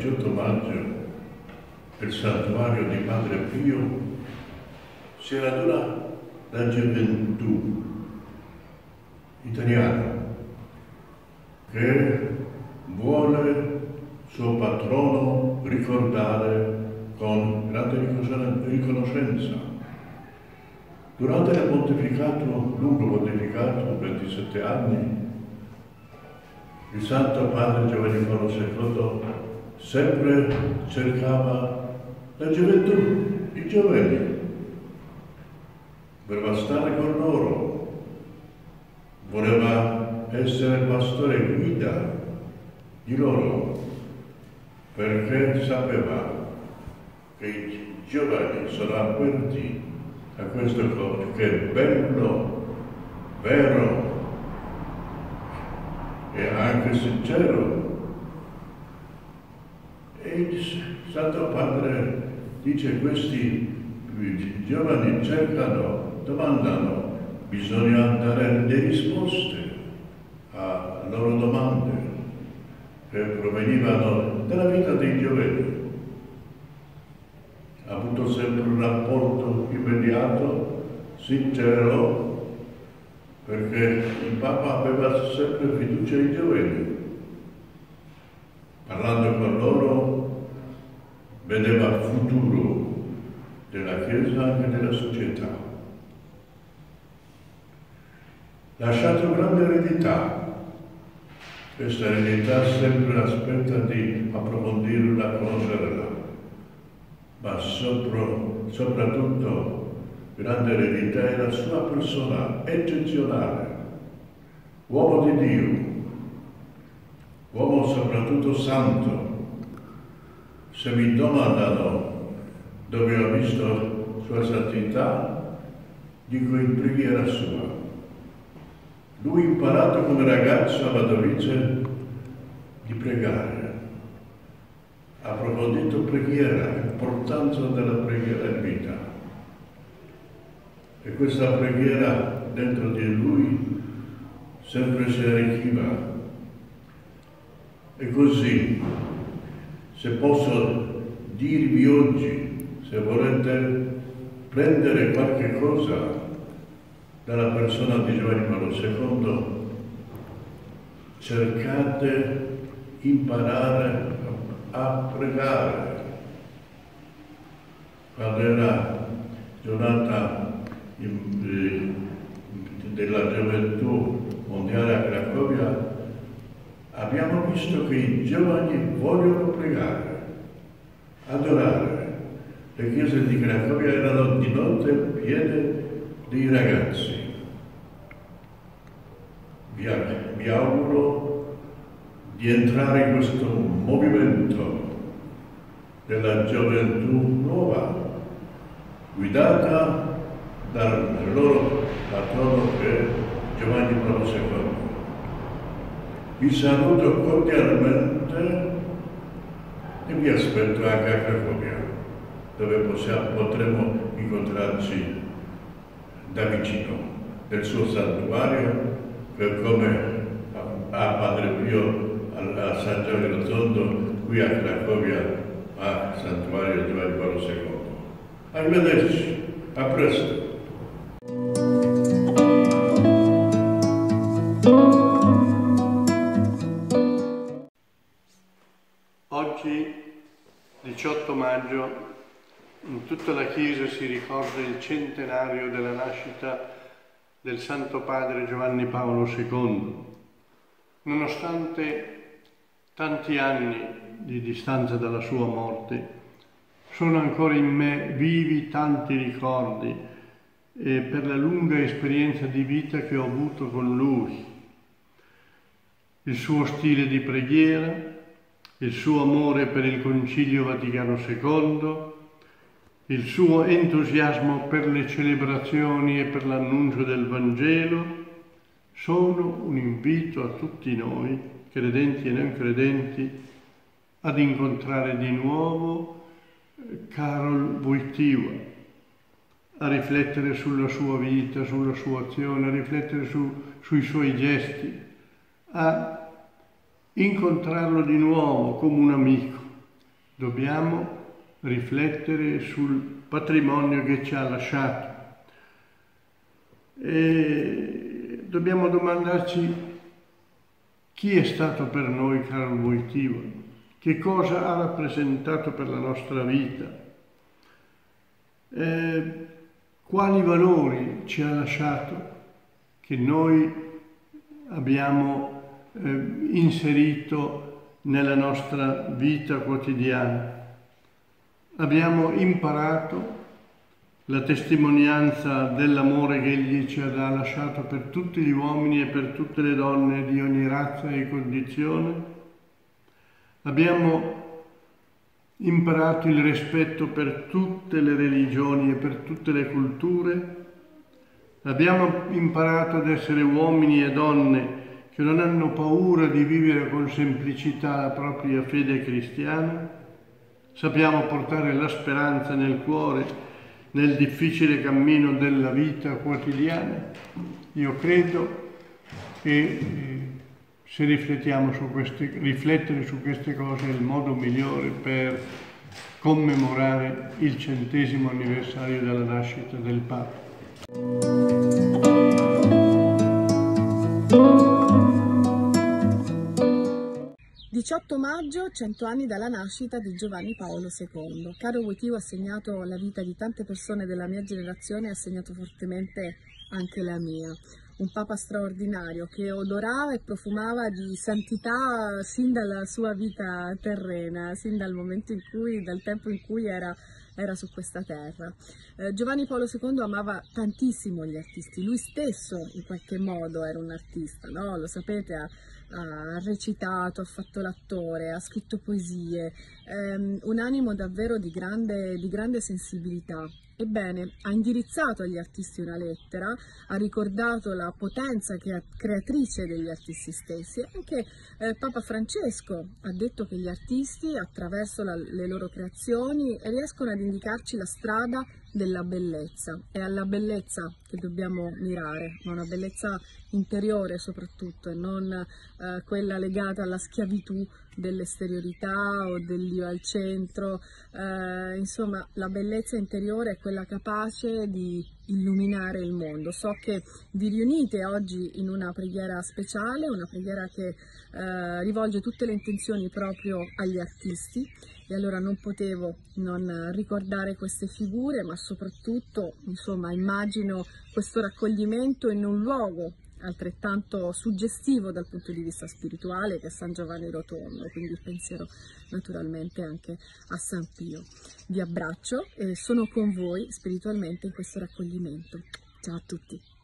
18 maggio, nel santuario di Padre Pio, si raduna la gioventù italiana che vuole suo patrono ricordare con grande riconoscenza. Durante il pontificato, lungo pontificato, 27 anni, il Santo Padre Giovanni Paolo II sempre cercava la gioventù, i giovani, voleva stare con loro, voleva essere pastore e guida di loro, perché sapeva che i giovani sono aperti a questo corpo, che è bello, vero e anche sincero. E il Santo Padre dice: questi giovani cercano, domandano, bisogna dare le risposte alle loro domande che provenivano dalla vita dei giovani. Ha avuto sempre un rapporto immediato, sincero, perché il Papa aveva sempre fiducia ai giovani. Parlando con loro, vedeva il futuro della Chiesa e anche della società. Lasciato grande eredità. Questa eredità sempre aspetta di approfondirla, conoscerla, ma soprattutto grande eredità è la sua persona eccezionale, uomo di Dio, uomo soprattutto santo. Se mi domandano dove ho visto sua santità, dico in preghiera sua. Lui ha imparato come ragazzo a Wadowice di pregare, ha approfondito preghiera, l'importanza della preghiera in vita. E questa preghiera dentro di lui sempre si arricchiva. E così, se posso dirvi oggi, se volete prendere qualche cosa dalla persona di Giovanni Paolo II, cercate di imparare a pregare. Quando era giornata della gioventù mondiale a Cracovia, abbiamo visto che i giovani vogliono pregare, adorare. Le chiese di Cracovia erano di notte piene di ragazzi. Vi auguro di entrare in questo movimento della gioventù nuova, guidata dal loro patrono che è Giovanni Paolo II. Vi saluto cordialmente e vi aspetto anche a Cracovia, dove potremo incontrarci da vicino nel suo santuario, che come a Padre Pio a San Giovanni Rotondo, qui a Cracovia a Santuario Giovanni Paolo II. Arrivederci, a presto. Oggi, 18 maggio, in tutta la Chiesa si ricorda il centenario della nascita del Santo Padre Giovanni Paolo II. Nonostante tanti anni di distanza dalla sua morte, sono ancora in me vivi tanti ricordi per la lunga esperienza di vita che ho avuto con lui. Il suo stile di preghiera, il suo amore per il Concilio Vaticano II, il suo entusiasmo per le celebrazioni e per l'annuncio del Vangelo sono un invito a tutti noi, credenti e non credenti, ad incontrare di nuovo Karol Wojtyła, a riflettere sulla sua vita, sulla sua azione, a riflettere sui suoi gesti, a incontrarlo di nuovo come un amico, dobbiamo riflettere sul patrimonio che ci ha lasciato e dobbiamo domandarci chi è stato per noi Karl Wojtyła, che cosa ha rappresentato per la nostra vita, quali valori ci ha lasciato che noi abbiamo inserito nella nostra vita quotidiana. Abbiamo imparato la testimonianza dell'amore che Egli ci ha lasciato per tutti gli uomini e per tutte le donne di ogni razza e condizione. Abbiamo imparato il rispetto per tutte le religioni e per tutte le culture. Abbiamo imparato ad essere uomini e donne che non hanno paura di vivere con semplicità la propria fede cristiana. Sappiamo portare la speranza nel cuore, nel difficile cammino della vita quotidiana. Io credo che se riflettere su queste cose è il modo migliore per commemorare il 100° anniversario della nascita del Papa. 18 maggio, 100 anni dalla nascita di Giovanni Paolo II. Caro Wojtyła ha segnato la vita di tante persone della mia generazione e ha segnato fortemente anche la mia. Un Papa straordinario che odorava e profumava di santità sin dalla sua vita terrena, sin dal tempo in cui era su questa terra. Giovanni Paolo II amava tantissimo gli artisti, lui stesso in qualche modo era un artista, no? Lo sapete, ha recitato, ha fatto l'attore, ha scritto poesie, un animo davvero di grande sensibilità. Ebbene, ha indirizzato agli artisti una lettera, ha ricordato la potenza creatrice degli artisti stessi. Anche Papa Francesco ha detto che gli artisti, attraverso le loro creazioni, riescono ad indicarci la strada della bellezza. È alla bellezza che dobbiamo mirare, ma una bellezza interiore soprattutto, e non quella legata alla schiavitù dell'esteriorità o dell'io al centro. Insomma, la bellezza interiore è quella capace di illuminare il mondo. So che vi riunite oggi in una preghiera speciale, una preghiera che rivolge tutte le intenzioni proprio agli artisti, e allora non potevo non ricordare queste figure, ma soprattutto, insomma, immagino questo raccoglimento in un luogo altrettanto suggestivo dal punto di vista spirituale, che è San Giovanni Rotondo, quindi il pensiero naturalmente anche a San Pio. Vi abbraccio e sono con voi spiritualmente in questo raccoglimento. Ciao a tutti!